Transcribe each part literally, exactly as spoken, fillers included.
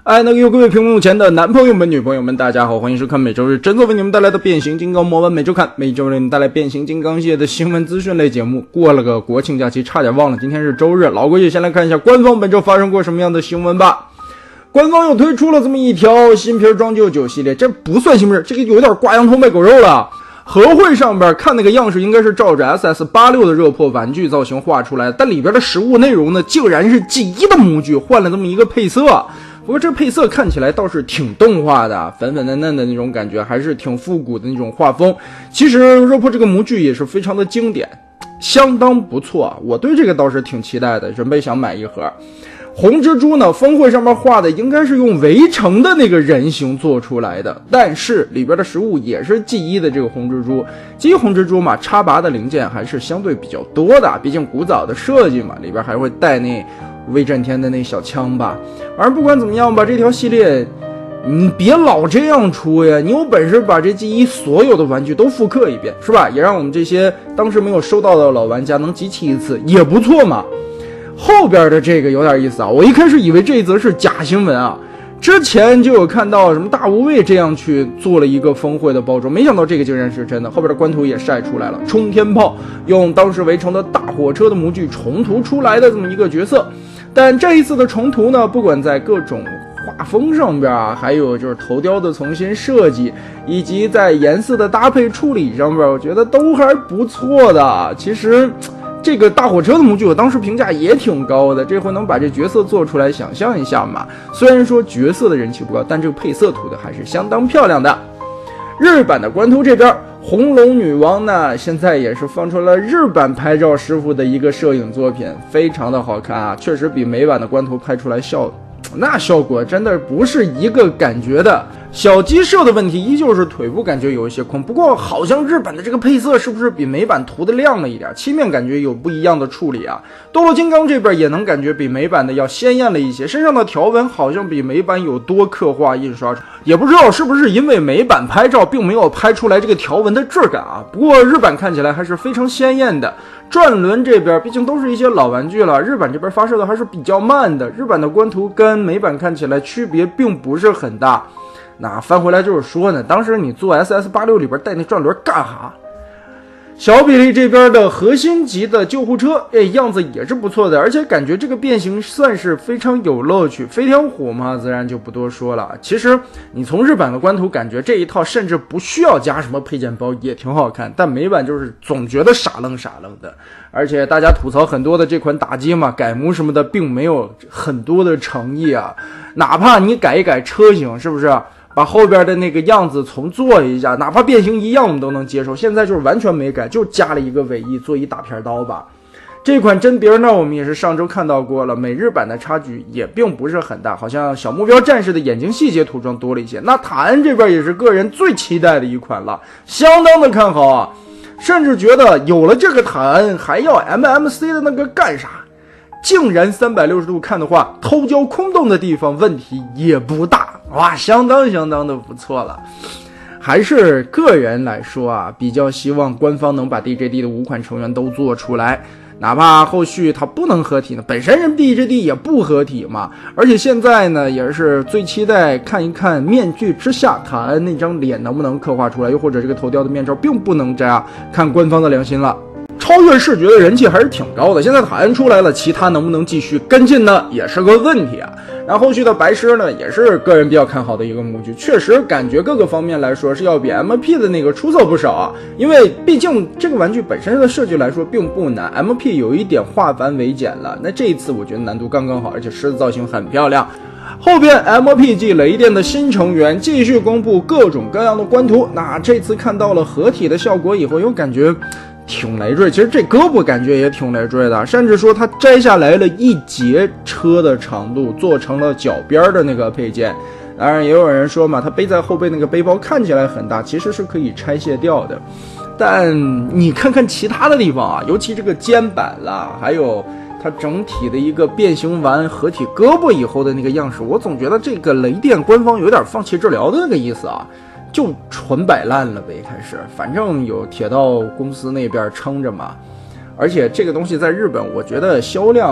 哎，那个有各位屏幕前的男朋友们、女朋友们，大家好，欢迎收看每周日真作为你们带来的变形金刚魔文每周看，每周为你们带来变形金刚系列的新闻资讯类节目。过了个国庆假期，差点忘了今天是周日，老规矩，先来看一下官方本周发生过什么样的新闻吧。官方又推出了这么一条新皮装旧酒系列，这不算新皮，这个有点挂羊头卖狗肉了。合会上边看那个样式应该是照着 S S 八十六 的热破玩具造型画出来的，但里边的实物内容呢，竟然是 G 一 的模具换了这么一个配色。不过这配色看起来倒是挺动画的，粉粉嫩嫩的那种感觉，还是挺复古的那种画风。其实热破这个模具也是非常的经典，相当不错，我对这个倒是挺期待的，准备想买一盒。红蜘蛛呢，峰会上面画的应该是用围城的那个人形做出来的，但是里边的实物也是 G 一 的这个红蜘蛛。G 一 红蜘蛛嘛，插拔的零件还是相对比较多的，毕竟古早的设计嘛，里边还会带那威震天的那小枪吧。反正不管怎么样吧，这条系列你别老这样出呀，你有本事把这 G 一 所有的玩具都复刻一遍，是吧？也让我们这些当时没有收到的老玩家能集齐一次，也不错嘛。后边的这个有点意思啊，我一开始以为这一则是假新闻啊，之前就有看到什么大无畏这样去做了一个峰会的包装，没想到这个竟然是真的。后边的官图也晒出来了，冲天炮用当时围城的大火车的模具重涂出来的这么一个角色，但这一次的重涂呢，不管在各种画风上边啊，还有就是头雕的重新设计，以及在颜色的搭配处理上边，我觉得都还不错的。其实这个大火车的模具我当时评价也挺高的，这回能把这角色做出来，想象一下嘛。虽然说角色的人气不高，但这个配色涂的还是相当漂亮的。日版的官图这边，红龙女王呢，现在也是放出了日版拍照师傅的一个摄影作品，非常的好看啊，确实比美版的官图拍出来效那效果真的不是一个感觉的。小鸡舍的问题依旧是腿部感觉有一些空，不过好像日版的这个配色是不是比美版涂的亮了一点，漆面感觉有不一样的处理啊。斗罗金刚这边也能感觉比美版的要鲜艳了一些，身上的条纹好像比美版有多刻画印刷，也不知道是不是因为美版拍照并没有拍出来这个条纹的质感啊。不过日版看起来还是非常鲜艳的。转轮这边毕竟都是一些老玩具了，日版这边发射的还是比较慢的，日版的官图跟美版看起来区别并不是很大。那翻回来就是说呢，当时你做 S S 八十六 里边带那转轮干哈？小比例这边的核心级的救护车，哎，样子也是不错的，而且感觉这个变形算是非常有乐趣。飞天虎嘛，自然就不多说了。其实你从日版的官图感觉这一套甚至不需要加什么配件包也挺好看，但美版就是总觉得傻愣傻愣的。而且大家吐槽很多的这款打机嘛，改模什么的并没有很多的诚意啊，哪怕你改一改车型，是不是？把后边的那个样子重做一下，哪怕变形一样我们都能接受。现在就是完全没改，就加了一个尾翼做一大片刀吧。这款真别呢，我们也是上周看到过了，美日版的差距也并不是很大，好像小目标战士的眼睛细节涂装多了一些。那塔恩这边也是个人最期待的一款了，相当的看好啊，甚至觉得有了这个塔恩还要 M M C 的那个干啥？竟然三百六十度看的话，偷焦空洞的地方问题也不大，哇，相当相当的不错了。还是个人来说啊，比较希望官方能把 D J D 的五款成员都做出来，哪怕后续它不能合体呢，本身人 D J D 也不合体嘛。而且现在呢，也是最期待看一看面具之下塔恩那张脸能不能刻画出来，又或者这个头雕的面罩并不能摘，看官方的良心了。超越视觉的人气还是挺高的，现在塔恩出来了，其他能不能继续跟进呢，也是个问题啊。然后后续的白狮呢，也是个人比较看好的一个模具，确实感觉各个方面来说是要比 M P 的那个出色不少啊。因为毕竟这个玩具本身的设计来说并不难 ，M P 有一点化繁为简了，那这一次我觉得难度刚刚好，而且狮子造型很漂亮。后边 M P 继雷电的新成员继续公布各种各样的官图，那这次看到了合体的效果以后，又感觉挺累赘，其实这胳膊感觉也挺累赘的，甚至说它摘下来了一节车的长度，做成了脚边的那个配件。当然也有人说嘛，它背在后背那个背包看起来很大，其实是可以拆卸掉的。但你看看其他的地方啊，尤其这个肩膀啦，还有它整体的一个变形完合体胳膊以后的那个样式，我总觉得这个雷电官方有点放弃治疗的那个意思啊。就纯摆烂了呗，开始反正有铁道公司那边撑着嘛，而且这个东西在日本，我觉得销量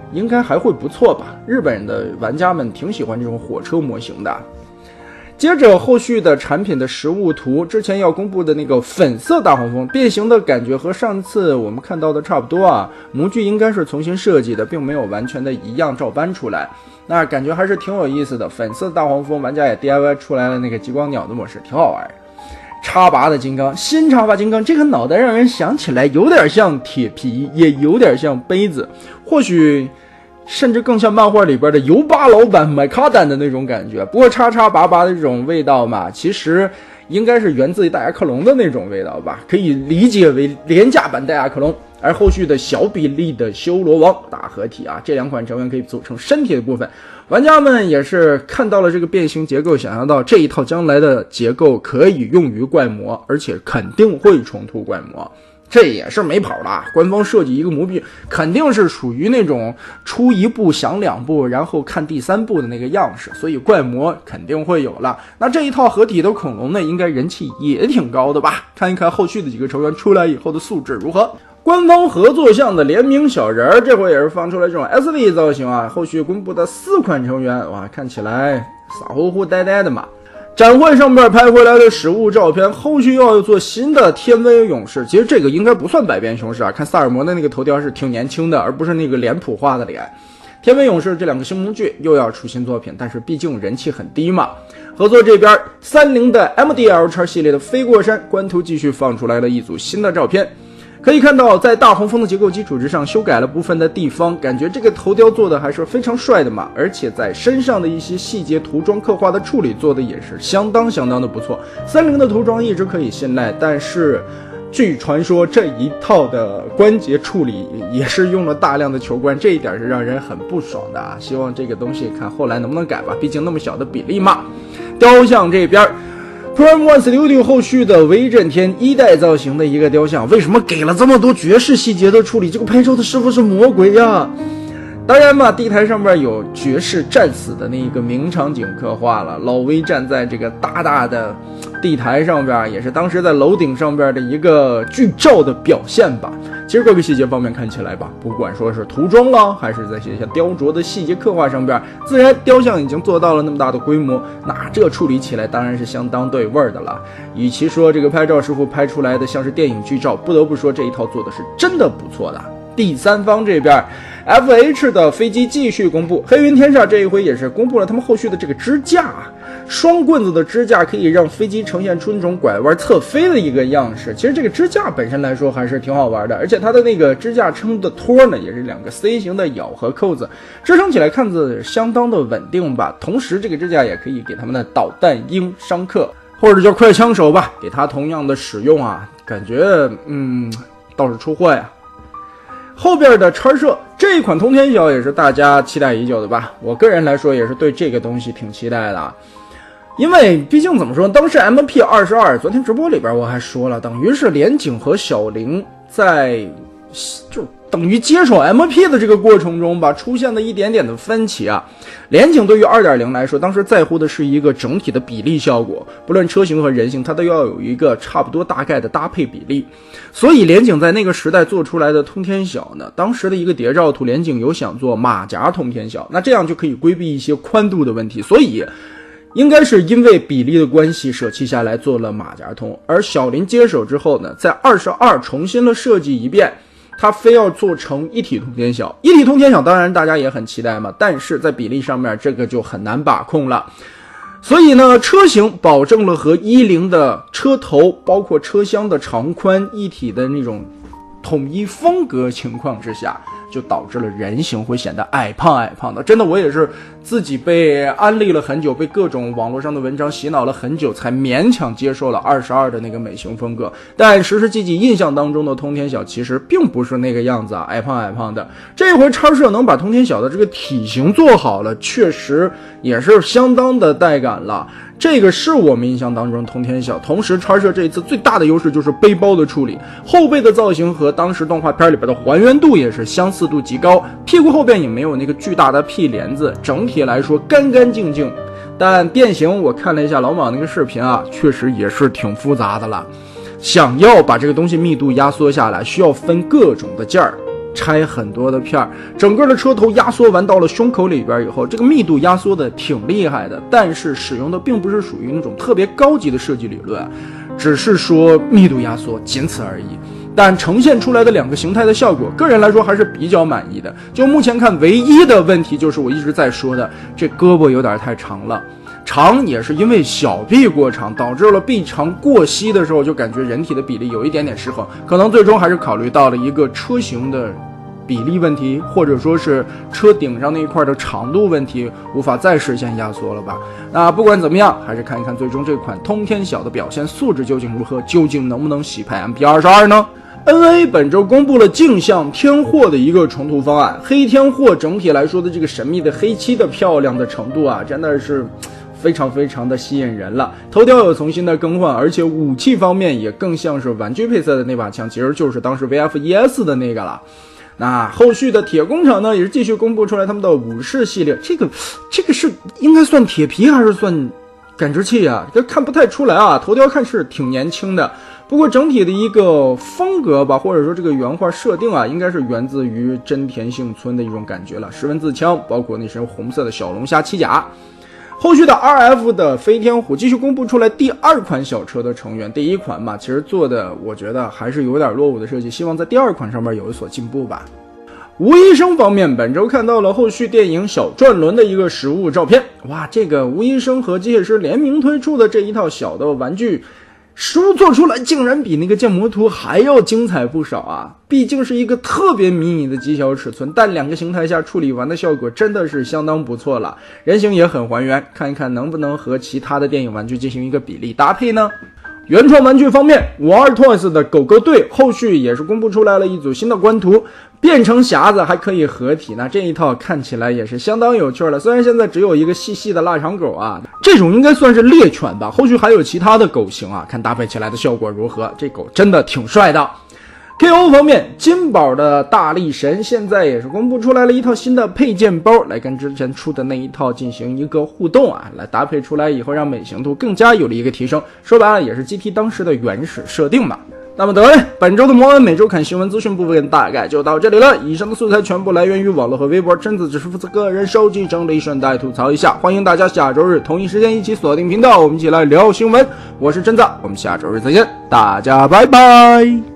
应该还会不错吧。日本人的玩家们挺喜欢这种火车模型的。接着后续的产品的实物图，之前要公布的那个粉色大黄蜂变形的感觉和上次我们看到的差不多啊，模具应该是重新设计的，并没有完全的一样照搬出来，那感觉还是挺有意思的。粉色大黄蜂玩家也 D I Y 出来了那个极光鸟的模式，挺好玩。插拔的金刚，新插拔金刚，这个脑袋让人想起来有点像铁皮，也有点像杯子，或许甚至更像漫画里边的尤巴老板买卡丹的那种感觉。不过叉叉拔拔的这种味道嘛，其实应该是源自于戴亚克隆的那种味道吧，可以理解为廉价版戴亚克隆。而后续的小比例的修罗王大合体啊，这两款成员可以组成身体的部分，玩家们也是看到了这个变形结构，想象到这一套将来的结构可以用于怪魔，而且肯定会重涂怪魔。这也是没跑的，官方设计一个模壁肯定是属于那种出一部想两部然后看第三部的那个样式，所以怪魔肯定会有了。那这一套合体的恐龙呢，应该人气也挺高的吧，看一看后续的几个成员出来以后的素质如何。官方合作项的联名小人儿，这回也是放出来这种 S V 造型啊，后续公布的四款成员，哇，看起来傻乎乎呆呆的嘛。展会上面拍回来的实物照片，后续又要做新的天威勇士，其实这个应该不算百变雄狮啊，看萨尔摩的那个头雕是挺年轻的，而不是那个脸谱化的脸。天威勇士这两个新模具又要出新作品，但是毕竟人气很低嘛。合作这边三菱的 M D L X 系列的飞过山官图继续放出来了一组新的照片，可以看到在大黄蜂的结构基础之上修改了部分的地方，感觉这个头雕做的还是非常帅的嘛，而且在身上的一些细节涂装刻画的处理做的也是相当相当的不错。三菱的涂装一直可以信赖，但是据传说这一套的关节处理也是用了大量的球冠，这一点是让人很不爽的啊！希望这个东西看后来能不能改吧，毕竟那么小的比例嘛。雕像这边Prime One Studio 后续的威震天一代造型的一个雕像，为什么给了这么多绝世细节的处理？这个拍照的师傅是魔鬼呀！当然嘛，地台上面有绝世战死的那一个名场景刻画了，老威站在这个大大的地台上边，也是当时在楼顶上边的一个剧照的表现吧。其实各个细节方面看起来吧，不管说是涂装了，还是在这些雕琢的细节刻画上边，自然雕像已经做到了那么大的规模，那这处理起来当然是相当对味儿的了。与其说这个拍照师傅拍出来的像是电影剧照，不得不说这一套做的是真的不错的。第三方这边 F H 的飞机继续公布，黑云天煞这一回也是公布了他们后续的这个支架，双棍子的支架可以让飞机呈现出那种拐弯侧飞的一个样式。其实这个支架本身来说还是挺好玩的，而且它的那个支架撑的托呢，也是两个 C 型的咬合扣子，支撑起来看着相当的稳定吧。同时这个支架也可以给他们的导弹鹰商客或者叫快枪手吧，给它同样的使用啊，感觉嗯倒是出货呀。后边的叉射这一款通天晓也是大家期待已久的吧，我个人来说也是对这个东西挺期待的啊，因为毕竟怎么说，当时 M P 二十二 昨天直播里边我还说了，等于是连景和小玲在就等于接手 M P 的这个过程中吧，出现了一点点的分歧啊。联景对于 二点零 来说，当时在乎的是一个整体的比例效果，不论车型和人形，它都要有一个差不多大概的搭配比例。所以联景在那个时代做出来的通天晓呢，当时的一个谍照图，联景有想做马甲通天晓，那这样就可以规避一些宽度的问题，所以应该是因为比例的关系舍弃下来做了马甲通。而小林接手之后呢，在二十二重新了设计一遍，他非要做成一体通天晓。一体通天晓当然大家也很期待嘛，但是在比例上面这个就很难把控了。所以呢，车型保证了和一零的车头包括车厢的长宽一体的那种统一风格情况之下，就导致了人形会显得矮胖矮胖的。真的，我也是自己被安利了很久，被各种网络上的文章洗脑了很久，才勉强接受了二十二的那个美型风格。但实实际际印象当中的通天晓其实并不是那个样子啊，矮胖矮胖的。这回叉射能把通天晓的这个体型做好了，确实也是相当的带感了。这个是我们印象当中通天晓。同时叉射这一次最大的优势就是背包的处理，后背的造型和当时动画片里边的还原度也是相似度极高，屁股后边也没有那个巨大的屁帘子，整体来说干干净净。但变形我看了一下老鸨那个视频啊，确实也是挺复杂的了，想要把这个东西密度压缩下来，需要分各种的件儿， 拆很多的片儿，整个的车头压缩完到了胸口里边以后，这个密度压缩的挺厉害的，但是使用的并不是属于那种特别高级的设计理论，只是说密度压缩，仅此而已。但呈现出来的两个形态的效果，个人来说还是比较满意的。就目前看，唯一的问题就是我一直在说的，这胳膊有点太长了。长也是因为小臂过长，导致了臂长过膝的时候，就感觉人体的比例有一点点失衡，可能最终还是考虑到了一个车型的比例问题，或者说是车顶上那一块的长度问题，无法再实现压缩了吧。那不管怎么样，还是看一看最终这款通天晓的表现素质究竟如何，究竟能不能洗牌 M P 二十二 呢？N A 本周公布了镜像天货的一个重涂方案，黑天货整体来说的这个神秘的黑漆的漂亮的程度啊，真的是非常非常的吸引人了。头雕有重新的更换，而且武器方面也更像是玩具配色的那把枪，其实就是当时 V F E S 的那个了。那后续的铁工厂呢，也是继续公布出来他们的武士系列，这个这个是应该算铁皮还是算感知器啊？这看不太出来啊，头雕看是挺年轻的。不过整体的一个风格吧，或者说这个原画设定啊，应该是源自于真田幸村的一种感觉了。十文字枪，包括那身红色的小龙虾盔甲。后续的 R F 的飞天虎继续公布出来第二款小车的成员，第一款嘛，其实做的我觉得还是有点落伍的设计，希望在第二款上面有所进步吧。吴医生方面，本周看到了后续电影小转轮的一个实物照片，哇，这个吴医生和机械师联名推出的这一套小的玩具实物做出来竟然比那个建模图还要精彩不少啊！毕竟是一个特别迷你的极小尺寸，但两个形态下处理完的效果真的是相当不错了，人形也很还原，看一看能不能和其他的电影玩具进行一个比例搭配呢？原创玩具方面，五二 Toys 的狗狗队后续也是公布出来了一组新的官图，变成匣子还可以合体，那这一套看起来也是相当有趣了。虽然现在只有一个细细的腊肠狗啊，这种应该算是猎犬吧，后续还有其他的狗型啊，看搭配起来的效果如何。这狗真的挺帅的。K O 方面，金宝的大力神现在也是公布出来了一套新的配件包，来跟之前出的那一套进行一个互动啊，来搭配出来以后让美型度更加有了一个提升。说白了也是 G T 当时的原始设定嘛。那么得嘞，本周的摩恩每周看新闻资讯部分大概就到这里了。以上的素材全部来源于网络和微博，真子只是负责个人收集整理，顺带吐槽一下。欢迎大家下周日同一时间一起锁定频道，我们一起来聊新闻。我是真子，我们下周日再见，大家拜拜。